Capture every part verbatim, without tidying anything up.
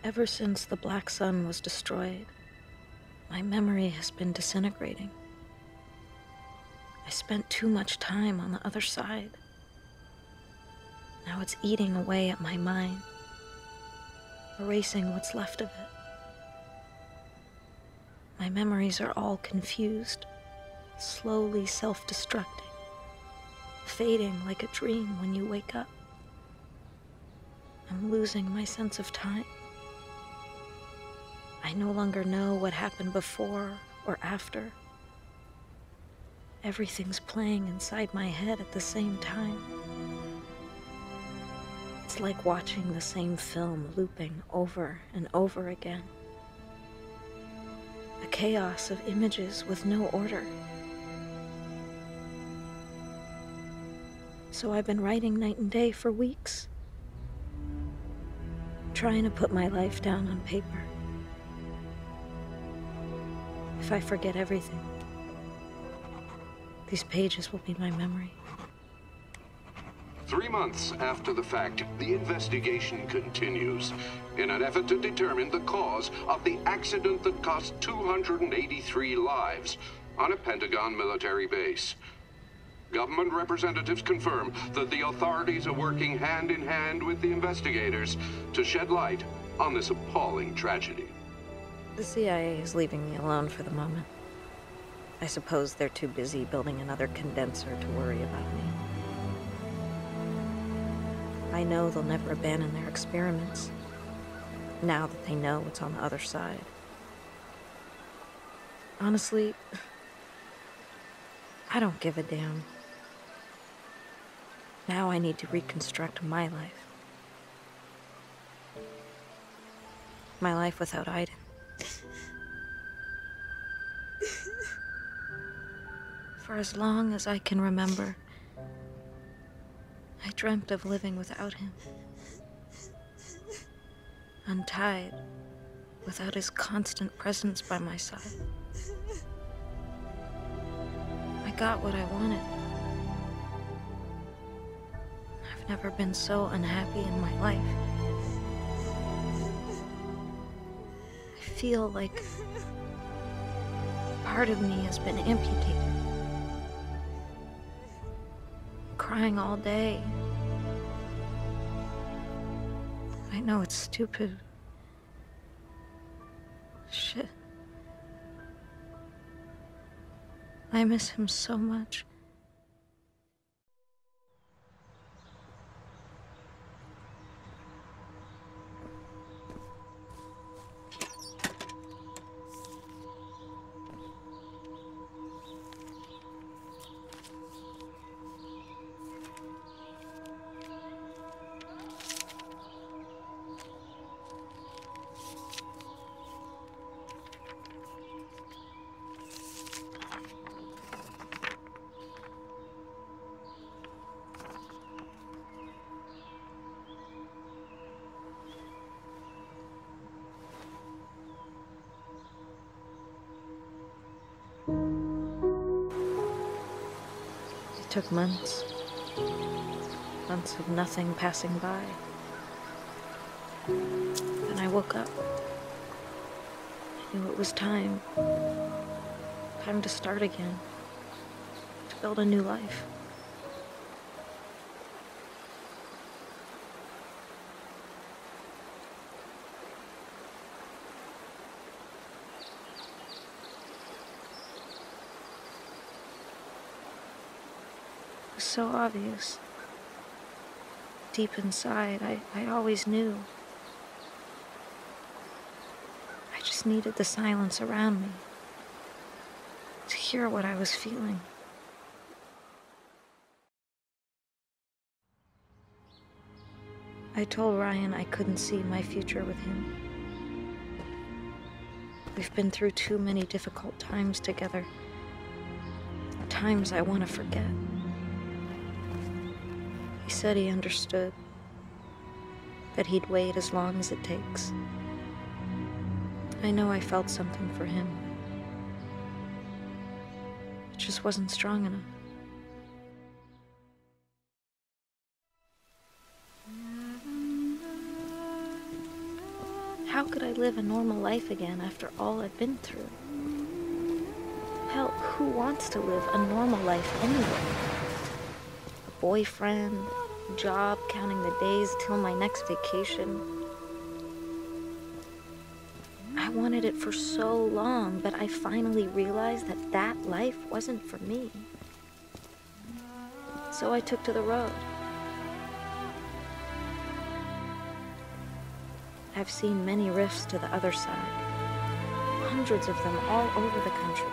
Ever since the Black Sun was destroyed, my memory has been disintegrating. I spent too much time on the other side. Now it's eating away at my mind, erasing what's left of it. My memories are all confused, slowly self-destructing, fading like a dream when you wake up. I'm losing my sense of time. I no longer know what happened before or after. Everything's playing inside my head at the same time. It's like watching the same film looping over and over again. A chaos of images with no order. So I've been writing night and day for weeks, trying to put my life down on paper. If I forget everything, these pages will be my memory. Three months after the fact, the investigation continues in an effort to determine the cause of the accident that cost two hundred eighty-three lives on a Pentagon military base. Government representatives confirm that the authorities are working hand in hand with the investigators to shed light on this appalling tragedy. The C I A is leaving me alone for the moment. I suppose they're too busy building another condenser to worry about me. I know they'll never abandon their experiments, now that they know what's on the other side. Honestly, I don't give a damn. Now I need to reconstruct my life. My life without Aiden. For as long as I can remember, I dreamt of living without him. Untied, without his constant presence by my side. I got what I wanted. I've never been so unhappy in my life. I feel like part of me has been amputated. Crying all day. I know it's stupid. Shit. I miss him so much. It took months. Months of nothing passing by. Then I woke up. I knew it was time. Time to start again. To build a new life. It was so obvious. Deep inside, I, I always knew. I just needed the silence around me to hear what I was feeling. I told Ryan I couldn't see my future with him. We've been through too many difficult times together. Times I want to forget. He said he understood. That he'd wait as long as it takes. I know I felt something for him. It just wasn't strong enough. How could I live a normal life again after all I've been through? Hell, who wants to live a normal life anyway? A boyfriend, a job, counting the days till my next vacation. I wanted it for so long, but I finally realized that that life wasn't for me. So I took to the road. I've seen many rifts to the other side, hundreds of them all over the country.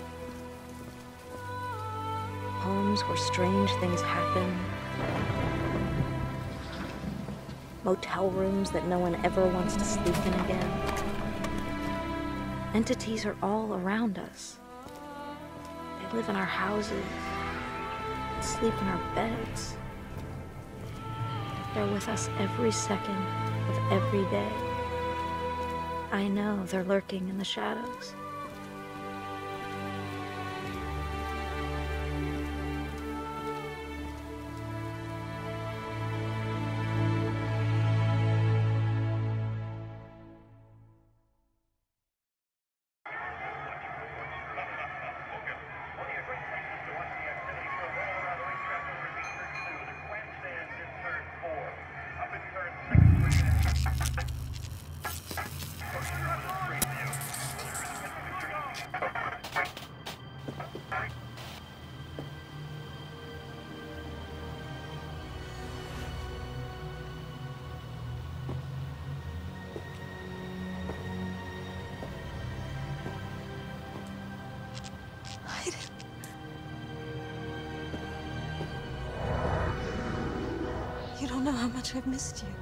Homes where strange things happen, motel rooms that no one ever wants to sleep in again. Entities are all around us. They live in our houses, sleep in our beds. They're with us every second of every day. I know they're lurking in the shadows. You don't know how much I've missed you.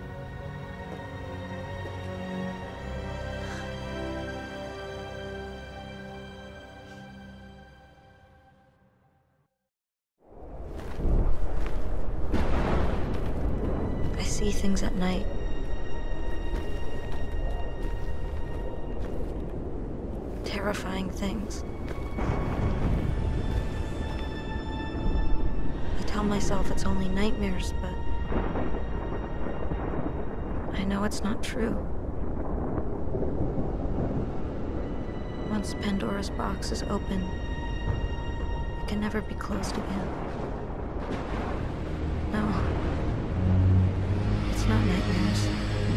I see things at night. Terrifying things. I tell myself it's only nightmares, but I know it's not true. Once Pandora's box is open, it can never be closed again. No, it's not nightmares.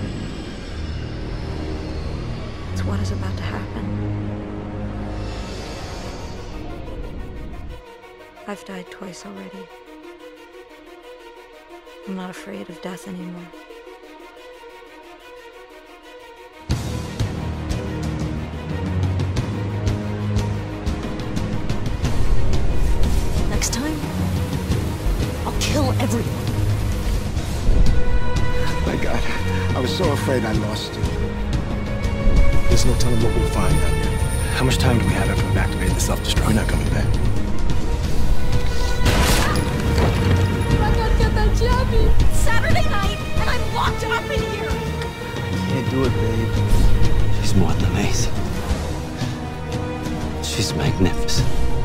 It's what is about to happen. I've died twice already. I'm not afraid of death anymore. Next time, I'll kill everyone. My God, I was so afraid I lost you. There's no telling what we'll find out there. How much time do we have after we've activated the self-destruct? We're not coming back. It's Saturday night, and I'm locked up in here! Can't do it, babe. She's more than amazing. She's magnificent.